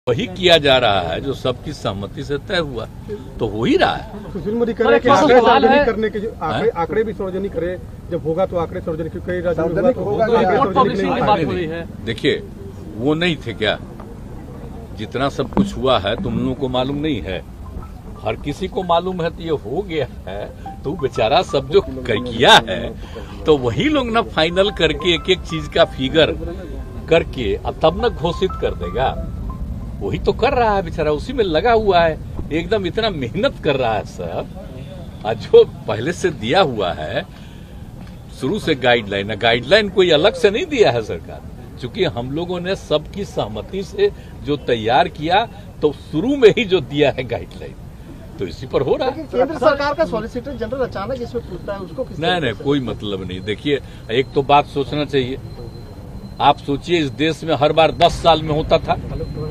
वही किया जा रहा है जो सबकी सहमति से तय हुआ, तो हो ही रहा है। सुशील मोदी कह रहे हैं कि आंकड़े सार्वजनिक करने के आंकड़े भी सार्वजनिक करे, जब होगा तो आंकड़े सार्वजनिक, कई राज्यों में होगा। देखिए वो नहीं थे क्या, जितना सब कुछ हुआ है तुम लोगों को मालूम नहीं है, हर किसी को मालूम है, तो ये हो गया है, तो बेचारा सब जो किया है तो वही लोग ना फाइनल करके एक एक चीज का फिगर करके तब न घोषित कर देगा। वही तो कर रहा है बेचारा, उसी में लगा हुआ है, एकदम इतना मेहनत कर रहा है सब। और जो पहले से दिया हुआ है शुरू से गाइडलाइन कोई अलग से नहीं दिया है सरकार, क्योंकि हम लोगों ने सबकी सहमति से जो तैयार किया, तो शुरू में ही जो दिया है गाइडलाइन, तो इसी पर हो रहा है। केंद्र सरकार का सॉलिसिटर जनरल अचानक इसमें पूछता है, उसको नहीं कोई मतलब नहीं। देखिए एक तो बात सोचना चाहिए, आप सोचिए इस देश में हर बार 10 साल में होता था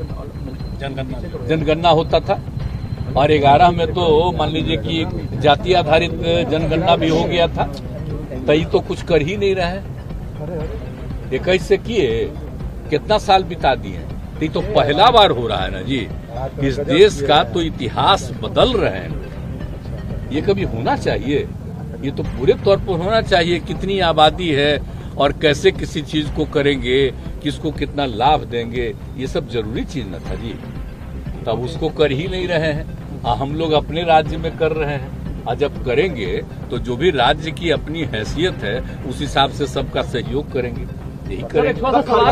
जनगणना होता था, और 11 में तो मान लीजिए कि जाति आधारित जनगणना भी हो गया था, तई तो कुछ कर ही नहीं रहे। 21 से किए कितना साल बिता दिए, तो पहला बार हो रहा है ना जी। इस देश का तो इतिहास बदल रहे हैं, ये कभी होना चाहिए, ये तो पूरे तौर पर होना चाहिए। कितनी आबादी है और कैसे किसी चीज को करेंगे, किसको कितना लाभ देंगे, ये सब जरूरी चीज न था जी। तब उसको कर ही नहीं रहे हैं, हम लोग अपने राज्य में कर रहे हैं, और जब करेंगे तो जो भी राज्य की अपनी हैसियत है उस हिसाब से सबका सहयोग करेंगे, यही करेंगे।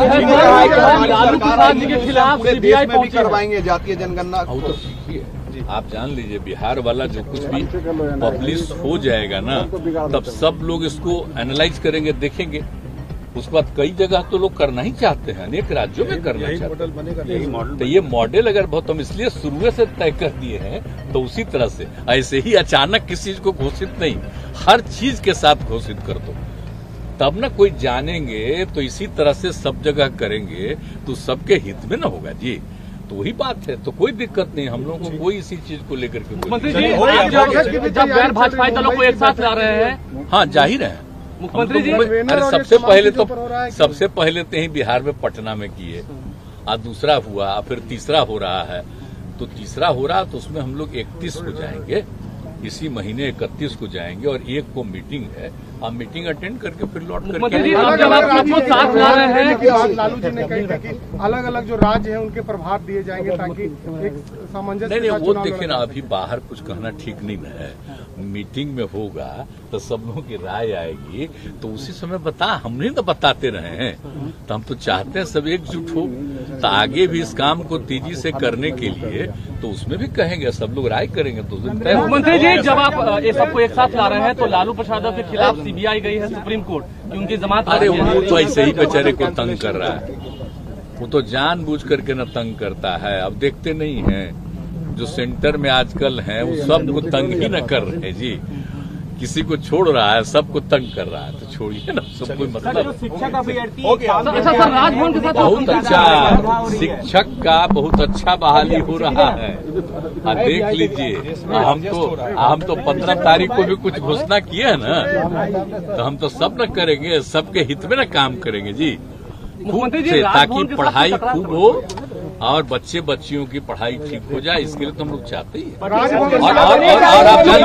करवाएंगे जातीय जनगणना, तो सीखिए, आप जान लीजिए बिहार वाला जो कुछ भी पब्लिश हो जाएगा ना, तब सब लोग इसको एनालाइज करेंगे, देखेंगे। उसके बाद कई जगह तो लोग करना ही चाहते हैं, अनेक राज्यों में करना चाहते हैं, तो ये मॉडल अगर बहुत हम इसलिए शुरू से तय कर दिए हैं, तो उसी तरह से ऐसे ही अचानक किसी चीज को घोषित नहीं, हर चीज के साथ घोषित कर दो, तब न कोई जानेंगे। तो इसी तरह से सब जगह करेंगे तो सबके हित में न होगा जी, तो वही बात है। तो कोई दिक्कत नहीं, हम लोगों को कोई इसी चीज को लेकर के मुख्यमंत्री जी जब गैर भाजपाई दलों को एक साथ ला रहे हैं, हाँ जाहिर है मुख्यमंत्री जी। अरे सबसे पहले तो ही बिहार में पटना में किए, आज दूसरा हुआ, फिर तीसरा हो रहा है, तो तीसरा हो रहा तो उसमें हम लोग 31 को जाएंगे, इसी महीने 31 को जाएंगे, और 1 को मीटिंग है, आप मीटिंग अटेंड करके फिर लौट करके। साथ ला रहे हैं, लालू जी ने कहा कि अलग अलग जो राज्य हैं उनके प्रभाव दिए जाएंगे ताकि एक सामंजस्य। नहीं वो देखिए ना, अभी बाहर कुछ कहना ठीक नहीं है, मीटिंग में होगा तो सब लोगों की राय आएगी, तो उसी समय हम नहीं तो बताते रहे हैं, तो हम तो चाहते हैं सब एकजुट हो, तो आगे भी इस काम को तेजी से करने के लिए तो उसमें भी कहेंगे, सब लोग राय करेंगे तो मुख्यमंत्री जी जब आप ये सबको एक साथ ला रहे हैं, तो लालू प्रसाद के खिलाफ सीबीआई गई है सुप्रीम कोर्ट कि उनकी जमानत। अरे वो तो ऐसे ही बेचारे को तंग कर रहा है, वो तो जानबूझ करके न तंग करता है। अब देखते नहीं हैं जो सेंटर में आजकल हैं, वो सबको तंग ही न कर रहे जी, किसी को छोड़ रहा है, सबको तंग कर रहा है, तो छोड़िए ना, सब कोई मतलब। शिक्षक अभ्यर्थी राजभवन के साथ बहुत अच्छा, शिक्षक का बहुत अच्छा बहाली हो रहा है, देख लीजिए। हम तो 15 तारीख को भी कुछ घोषणा किए है ना, तो हम तो सब न करेंगे, सबके हित में न काम करेंगे जी, खूब से, ताकि पढ़ाई खूब हो और बच्चे बच्चियों की पढ़ाई ठीक हो जाए, इसके लिए तो हम लोग चाहते ही हैं। और आप जान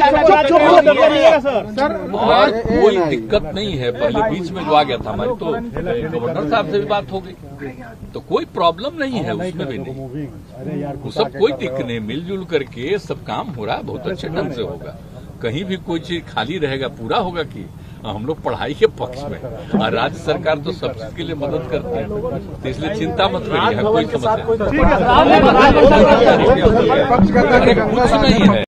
लीजिए और कोई दिक्कत नहीं है। पहले बीच में जो आ गया था हमारी, तो गवर्नर साहब से भी बात हो गई, तो कोई प्रॉब्लम नहीं है उसमें भी नहीं, वो सब कोई दिक्कत नहीं, मिलजुल करके सब काम हो रहा है, बहुत अच्छे ढंग से होगा। कहीं भी कोई चीज खाली रहेगा, पूरा होगा कि हम लोग पढ़ाई के पक्ष में, और राज्य सरकार तो सब चीज के लिए मदद करते हैं, तो इसलिए चिंता मत करिए, कोई समस्या कुछ नहीं है।